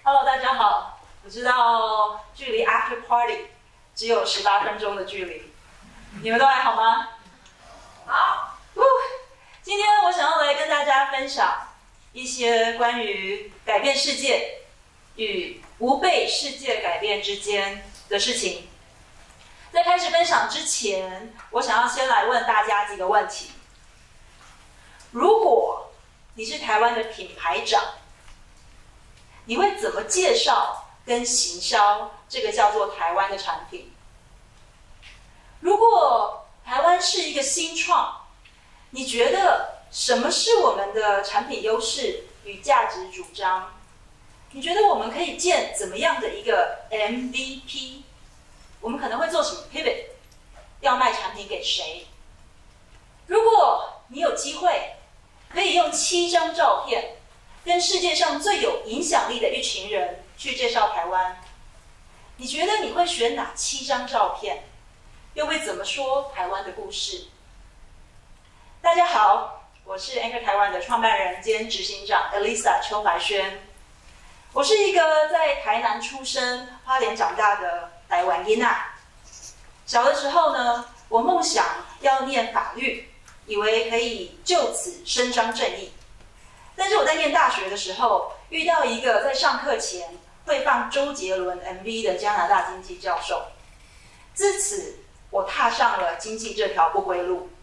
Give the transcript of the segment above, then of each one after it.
Hello， 大家好。我知道距离 After Party 只有18分钟的距离，你们都还好吗？好。今天我想要来跟大家分享一些关于改变世界与不被世界改变之间的事情。在开始分享之前，我想要先来问大家几个问题。如果你是台湾的品牌长，你会怎么介绍跟行销这个叫做台湾的产品？如果台湾是一个新创，你觉得什么是我们的产品优势与价值主张？你觉得我们可以建怎么样的一个 MVP？ 我们可能会做什么 pivot？ 要卖产品给谁？如果你有机会可以用7张照片跟世界上最有影响力的一群人去介绍台湾，你觉得你会选哪7张照片？又会怎么说台湾的故事？大家好，我是 Anchor 台湾的创办人兼执行长 Elisa 邱怀萱。我是一个在台南出生、花莲长大的台湾囡仔。小的时候呢，我梦想要念法律，以为可以就此伸张正义。但是我在念大学的时候，遇到一个在上课前会放周杰伦 MV 的加拿大经济教授，自此我踏上了经济这条不归路。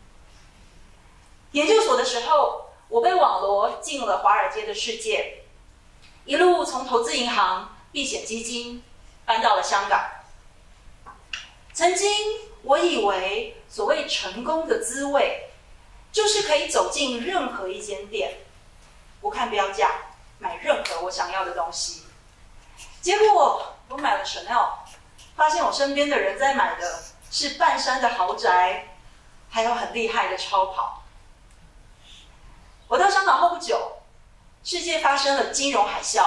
研究所的时候，我被网罗进了华尔街的世界，一路从投资银行、避险基金搬到了香港。曾经我以为所谓成功的滋味，就是可以走进任何一间店，不看标价，买任何我想要的东西。结果我买了 Chanel， 发现我身边的人在买的是半山的豪宅，还有很厉害的超跑。我到香港后不久，世界发生了金融海啸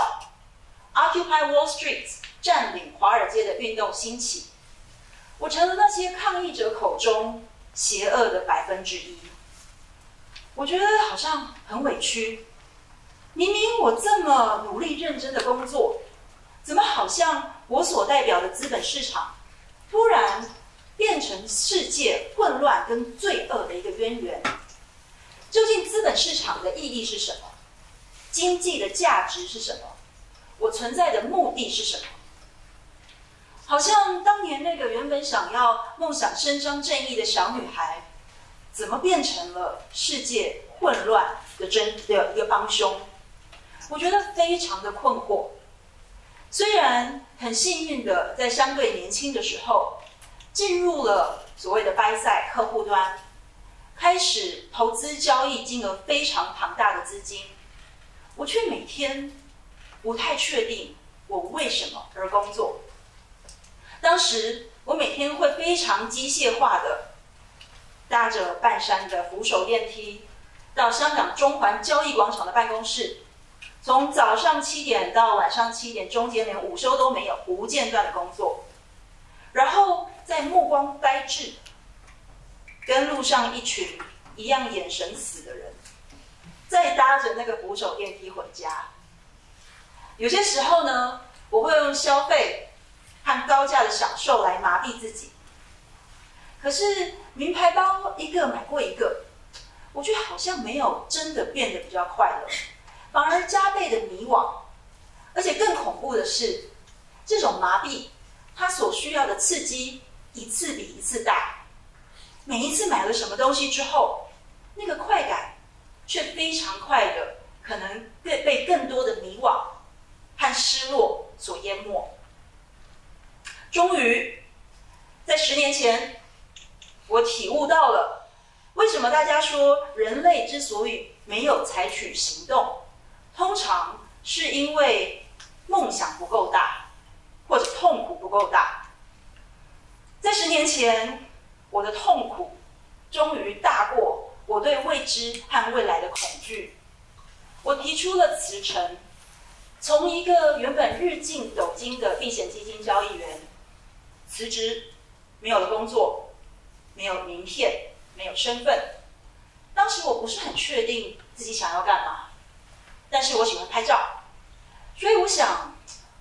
，Occupy Wall Street 占领华尔街的运动兴起，我成了那些抗议者口中邪恶的1%。我觉得好像很委屈，明明我这么努力认真的工作，怎么好像我所代表的资本市场，突然变成世界混乱跟罪恶的一个渊源？究竟资本市场的意义是什么？经济的价值是什么？我存在的目的是什么？好像当年那个原本想要梦想伸张正义的小女孩，怎么变成了世界混乱的一个帮凶？我觉得非常的困惑。虽然很幸运的在相对年轻的时候，进入了所谓的 buy side 客户端，开始投资交易金额非常庞大的资金，我却每天不太确定我为什么而工作。当时我每天会非常机械化的搭着半山的扶手电梯到香港中环交易广场的办公室，从早上7点到晚上7点，中间连午休都没有，不间断的工作。然后在目光呆滞，跟路上一群一样眼神死的人，再搭着那个扶手电梯回家。有些时候呢，我会用消费和高价的享受来麻痹自己。可是名牌包一个买过一个，我却好像没有真的变得比较快乐，反而加倍的迷惘。而且更恐怖的是，这种麻痹它所需要的刺激一次比一次大。每一次买了什么东西之后，那个快感却非常快的，可能被更多的迷惘和失落所淹没。终于，在10年前，我体悟到了为什么大家说人类之所以没有采取行动，通常是因为梦想不够大，或者痛苦不够大。在10年前，我的痛苦终于大过我对未知和未来的恐惧。我提出了辞呈，从一个原本日进斗金的避险基金交易员辞职，没有了工作，没有名片，没有身份。当时我不是很确定自己想要干嘛，但是我喜欢拍照，所以我想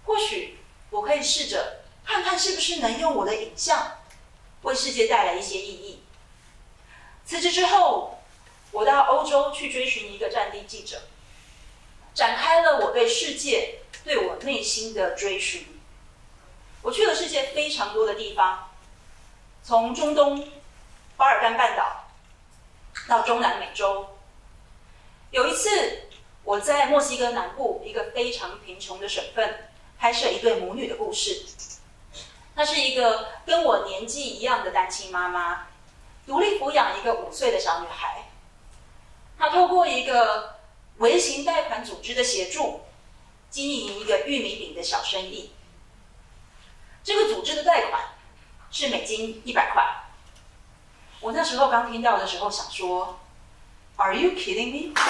或许我可以试着看看是不是能用我的影像为世界带来一些意义。辞职之后，我到欧洲去追寻一个战地记者，展开了我对世界、对我内心的追寻。我去了世界非常多的地方，从中东、巴尔干半岛到中南美洲。有一次，我在墨西哥南部一个非常贫穷的省份拍摄一对母女的故事。她是一个跟我年纪一样的单亲妈妈，独立抚养一个5岁的小女孩。她透过一个微型贷款组织的协助，经营一个玉米饼的小生意。这个组织的贷款是美金100块。我那时候刚听到的时候想说 ，Are you kidding me？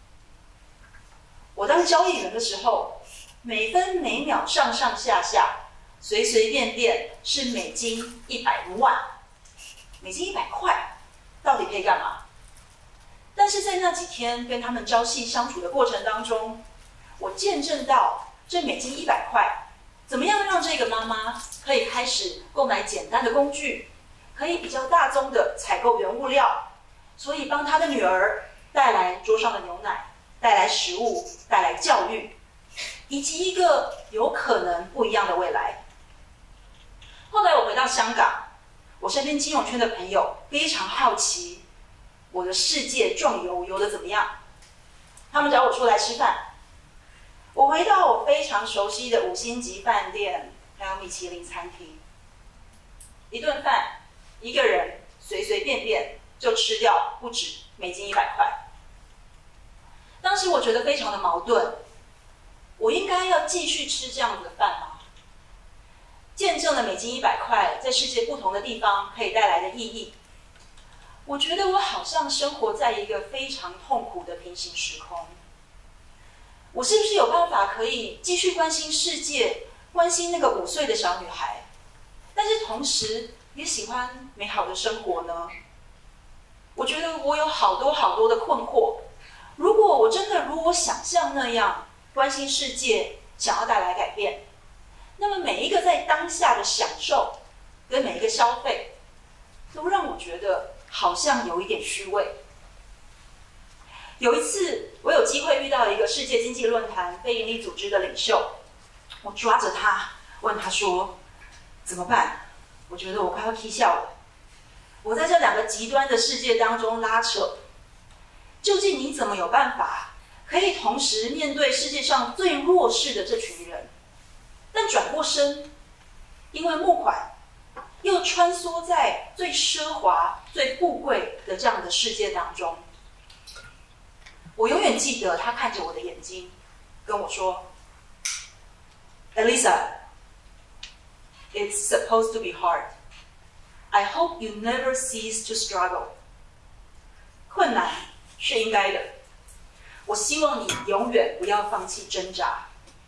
我当交易员的时候，每分每秒上上下下，随随便便是美金100万，美金100块，到底可以干嘛？但是在那几天跟他们朝夕相处的过程当中，我见证到这美金100块怎么样让这个妈妈可以开始购买简单的工具，可以比较大宗的采购原物料，所以帮她的女儿带来桌上的牛奶，带来食物，带来教育，以及一个有可能不一样的未来。后来我回到香港，我身边金融圈的朋友非常好奇我的世界壮游得怎么样，他们找我出来吃饭。我回到我非常熟悉的5星级饭店，还有米其林餐厅，一顿饭一个人随随便便就吃掉不止美金100块。当时我觉得非常的矛盾，我应该要继续吃这样子的饭吗？见证了美金100块在世界不同的地方可以带来的意义，我觉得我好像生活在一个非常痛苦的平行时空。我是不是有办法可以继续关心世界，关心那个5岁的小女孩，但是同时也喜欢美好的生活呢？我觉得我有好多的困惑。如果我真的如我想象那样关心世界，想要带来改变，那么每一个在当下的享受跟每一个消费，都让我觉得好像有一点虚伪。有一次，我有机会遇到一个世界经济论坛非营利组织的领袖，我抓着他问他说：“怎么办？我觉得我快要踢笑了。我在这2个极端的世界当中拉扯，究竟你怎么有办法可以同时面对世界上最弱势的这群人，但转过身，因为募款又穿梭在最奢华、最富贵的这样的世界当中？”我永远记得他看着我的眼睛，跟我说 ：“Elisa, it's supposed to be hard. I hope you never cease to struggle. 困难是应该的，我希望你永远不要放弃挣扎。”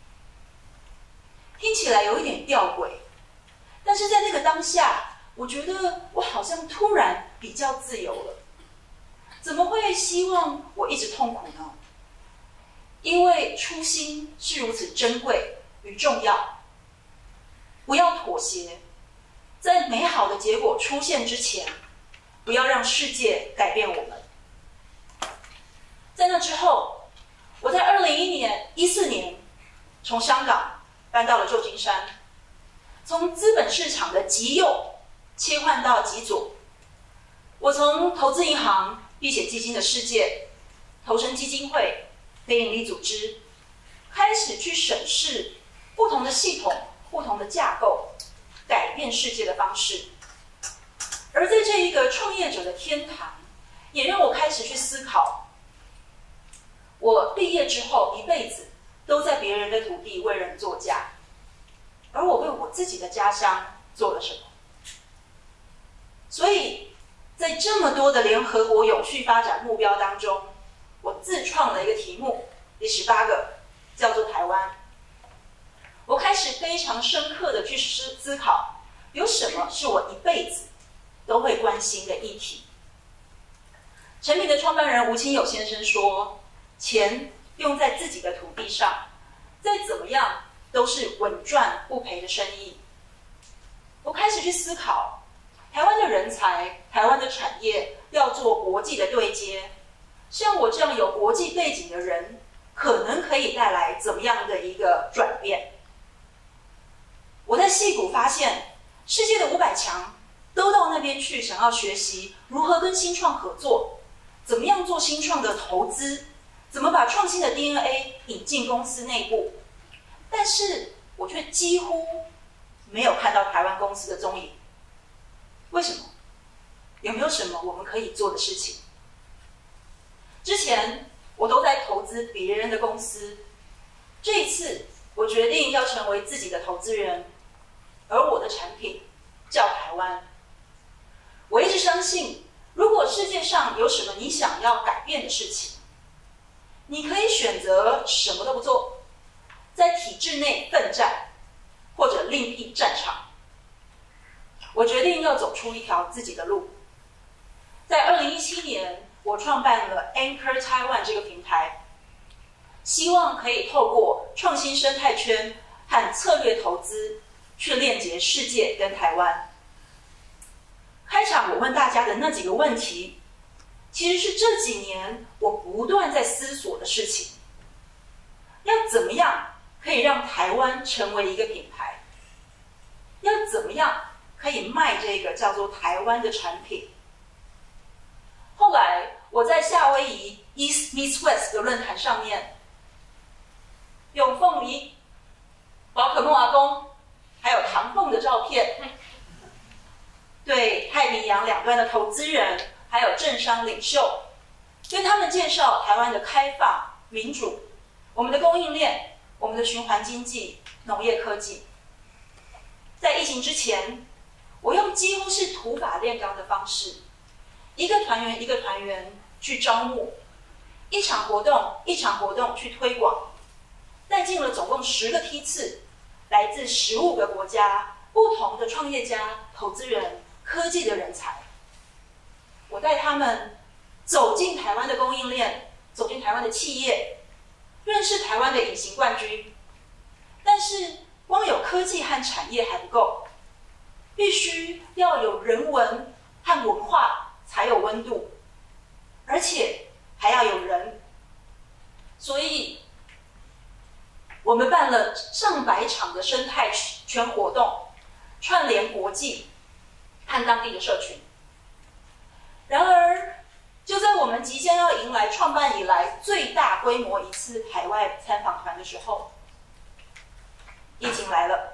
听起来有一点吊诡，但是在那个当下，我觉得我好像突然比较自由了。怎么会希望我一直痛苦呢？因为初心是如此珍贵与重要，不要妥协，在美好的结果出现之前，不要让世界改变我们。在那之后，我在2014年从香港搬到了旧金山，从资本市场的极右切换到极左。我从投资银行、避险基金的世界，投身基金会、非营利组织，开始去审视不同的系统、不同的架构，改变世界的方式。而在这一个创业者的天堂，也让我开始去思考，我毕业之后一辈子都在别人的土地为人作嫁，而我为我自己的家乡做了什么？所以在这么多的联合国永续发展目标当中，我自创了一个题目，第18个，叫做台湾。我开始非常深刻的去思考，有什么是我一辈子都会关心的议题。诚品的创办人吴清友先生说，钱用在自己的土地上，再怎么样都是稳赚不赔的生意。我开始去思考，台湾的人才、台湾的产业要做国际的对接，像我这样有国际背景的人，可能可以带来怎么样的一个转变？我在矽谷发现，世界的500强都到那边去，想要学习如何跟新创合作，怎么样做新创的投资，怎么把创新的 DNA 引进公司内部。但是我却几乎没有看到台湾公司的踪影。为什么？有没有什么我们可以做的事情？之前我都在投资别人的公司，这一次我决定要成为自己的投资人，而我的产品叫台湾。我一直相信，如果世界上有什么你想要改变的事情，你可以选择什么都不做，在体制内奋战，或者另辟战场。我决定要走出一条自己的路。在2017年，我创办了 Anchor Taiwan 这个平台，希望可以透过创新生态圈和策略投资，去链接世界跟台湾。开场我问大家的那几个问题，其实是这几年我不断在思索的事情。要怎么样可以让台湾成为一个品牌？要怎么样可以卖这个叫做台湾的产品？后来我在夏威夷 East Meets West 的论坛上面，用凤梨、宝可梦阿公还有唐凤的照片，对太平洋两端的投资人还有政商领袖，跟他们介绍台湾的开放、民主，我们的供应链，我们的循环经济、农业科技。在疫情之前，我用几乎是土法炼钢的方式，一个团员一个团员去招募，一场活动一场活动去推广，带进了总共10个梯次，来自15个国家不同的创业家、投资人、科技的人才。我带他们走进台湾的供应链，走进台湾的企业，认识台湾的隐形冠军。但是光有科技和产业还不够，必须要有人文和文化才有温度，而且还要有人。所以我们办了上百场的生态圈活动，串联国际和当地的社群。然而就在我们即将要迎来创办以来最大规模一次海外参访团的时候，疫情来了。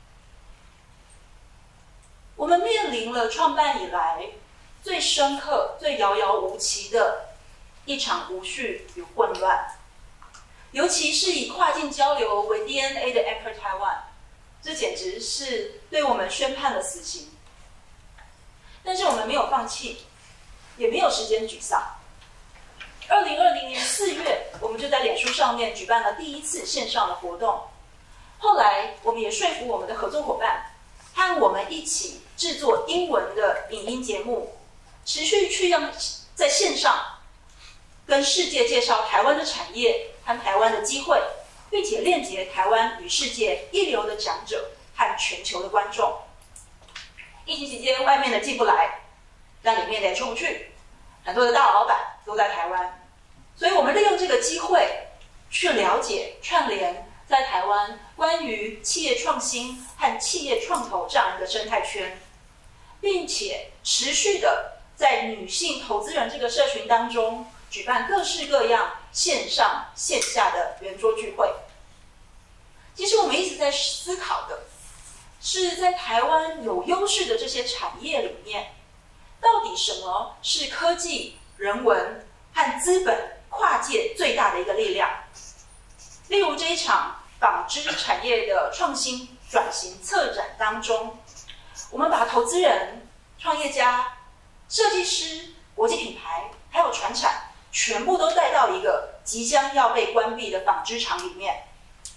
我们面临了创办以来最深刻、最遥遥无期的一场无序与混乱。尤其是以跨境交流为 DNA 的 Anchor Taiwan， 这简直是对我们宣判了死刑。但是我们没有放弃，也没有时间沮丧。2020年4月，我们就在脸书上面举办了第一次线上的活动。后来，我们也说服我们的合作伙伴，和我们一起制作英文的影音节目，持续去让在线上跟世界介绍台湾的产业和台湾的机会，并且链接台湾与世界一流的讲者和全球的观众。疫情期间，外面的进不来，但里面的也出不去，很多的大老板都在台湾，所以我们利用这个机会去了解、串联在台湾关于企业创新和企业创投这样一个生态圈，并且持续的在女性投资人这个社群当中举办各式各样线上线下的圆桌聚会。其实我们一直在思考的是，在台湾有优势的这些产业里面，到底什么是科技、人文和资本跨界最大的一个力量？例如这一场纺织产业的创新转型策展当中，我们把投资人、创业家、设计师、国际品牌还有传产全部都带到一个即将要被关闭的纺织厂里面，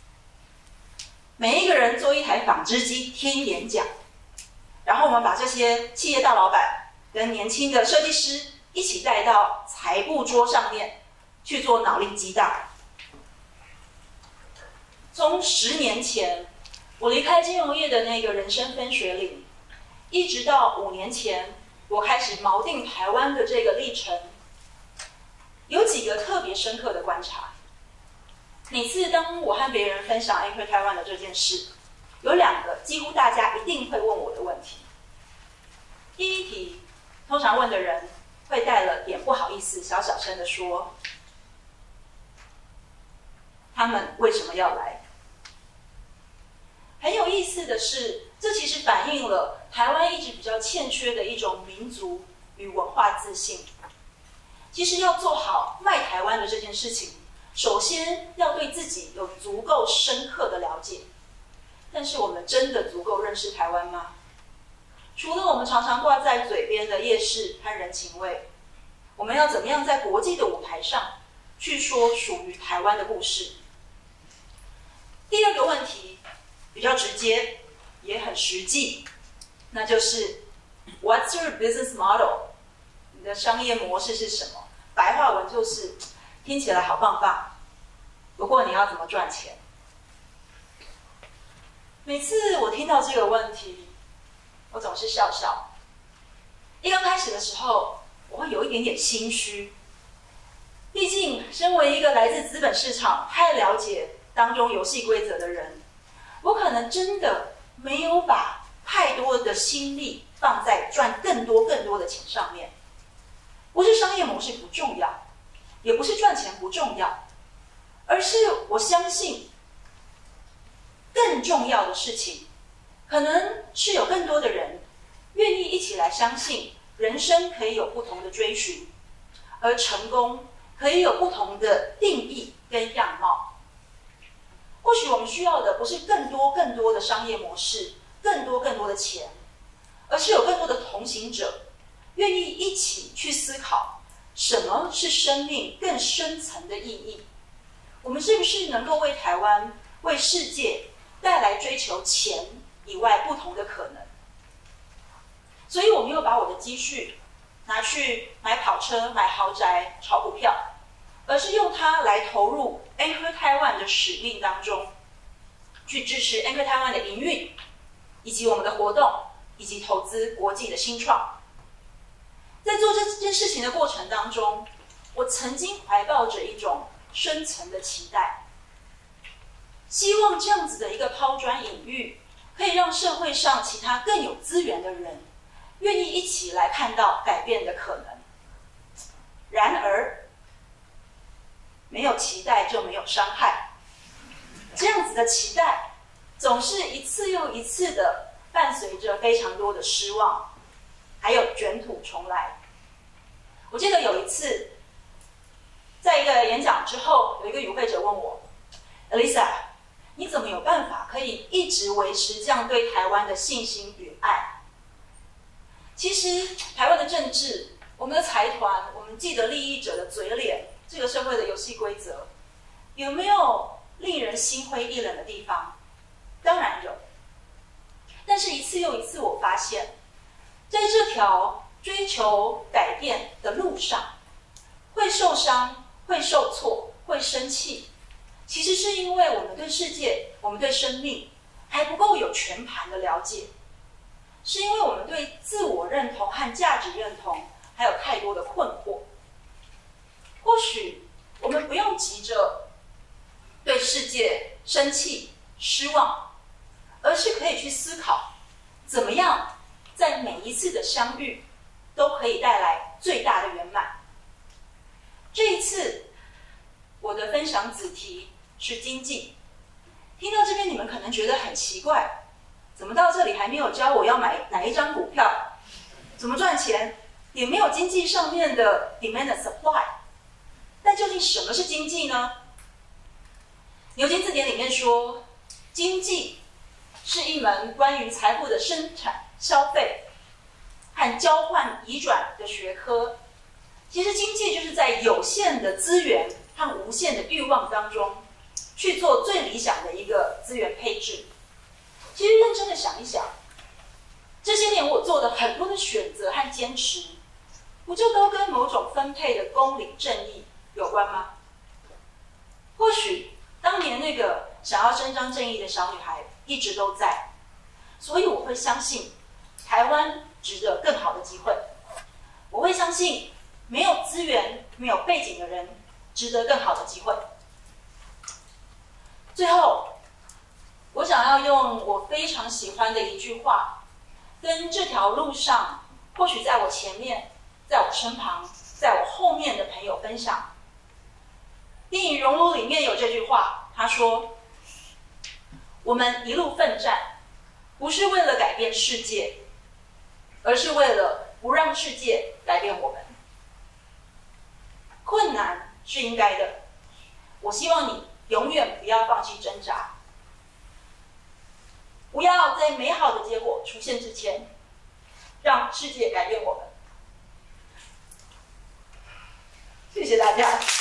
每一个人做一台纺织机听演讲，然后我们把这些企业大老板跟年轻的设计师一起带到财布桌上面去做脑力激荡。 从10年前我离开金融业的那个人生分水岭，一直到5年前我开始锚定台湾的这个历程，有几个特别深刻的观察。每次当我和别人分享 Anchor Taiwan 的这件事，有2个几乎大家一定会问我的问题。第一题，通常问的人会带了点不好意思，小声的说，他们为什么要来？很有意思的是，这其实反映了台湾一直比较欠缺的一种民族与文化自信。其实要做好卖台湾的这件事情，首先要对自己有足够深刻的了解。但是我们真的足够认识台湾吗？除了我们常常挂在嘴边的夜市和人情味，我们要怎么样在国际的舞台上去说属于台湾的故事？第2个问题比较直接，也很实际，那就是 What's your business model？ 你的商业模式是什么？白话文就是听起来好棒棒，不过你要怎么赚钱？每次我听到这个问题，我总是笑笑。一刚开始的时候，我会有一点点心虚，毕竟身为一个来自资本市场、太了解当中游戏规则的人，我可能真的没有把太多的心力放在赚更多的钱上面。不是商业模式不重要，也不是赚钱不重要，而是我相信更重要的事情，可能是有更多的人愿意一起来相信人生可以有不同的追寻，而成功可以有不同的定义跟样貌。或许我们需要的不是更多的商业模式，更多的钱，而是有更多的同行者愿意一起去思考什么是生命更深层的意义。我们是不是能够为台湾、为世界带来追求钱以外不同的可能？所以我没有把我的积蓄拿去买跑车、买豪宅、炒股票，而是用它来投入 Anchor Taiwan 的使命当中，去支持 Anchor Taiwan 的营运，以及我们的活动，以及投资国际的新创。在做这件事情的过程当中，我曾经怀抱着一种深层的期待，希望这样子的一个抛砖引玉，可以让社会上其他更有资源的人愿意一起来看到改变的可能。然而，没有期待就没有伤害，这样子的期待总是一次又一次的伴随着非常多的失望，还有卷土重来。我记得有一次，在一个演讲之后，有一个与会者问我 ：“Elisa， 你怎么有办法可以一直维持这样对台湾的信心与爱？”其实，台湾的政治、我们的财团、我们既得利益者的嘴脸，这个社会的游戏规则，有没有令人心灰意冷的地方？当然有。但是一次又一次，我发现，在这条追求改变的路上，会受伤，会受挫，会生气，其实是因为我们对世界、我们对生命还不够有全盘的了解，是因为我们对自我认同和价值认同还有太多的困惑。或许我们不用急着对世界生气、失望，而是可以去思考，怎么样在每一次的相遇都可以带来最大的圆满。这一次我的分享子题是经济。听到这边你们可能觉得很奇怪，怎么到这里还没有教我要买哪一张股票，怎么赚钱，也没有经济上面的 demand and supply。 但究竟什么是经济呢？牛津字典里面说，经济是一门关于财富的生产、消费和交换移转的学科。其实经济就是在有限的资源和无限的欲望当中去做最理想的一个资源配置。其实认真的想一想，这些年我做的很多的选择和坚持，不就都跟某种分配的公理正义有关吗？或许当年那个想要伸张正义的小女孩一直都在，所以我会相信台湾值得更好的机会。我会相信没有资源、没有背景的人值得更好的机会。最后，我想要用我非常喜欢的一句话，跟这条路上或许在我前面、在我身旁、在我后面的朋友分享。电影《熔炉》里面有这句话，他说：“我们一路奋战，不是为了改变世界，而是为了不让世界改变我们。困难是应该的，我希望你永远不要放弃挣扎，不要在美好的结果出现之前，让世界改变我们。”谢谢大家。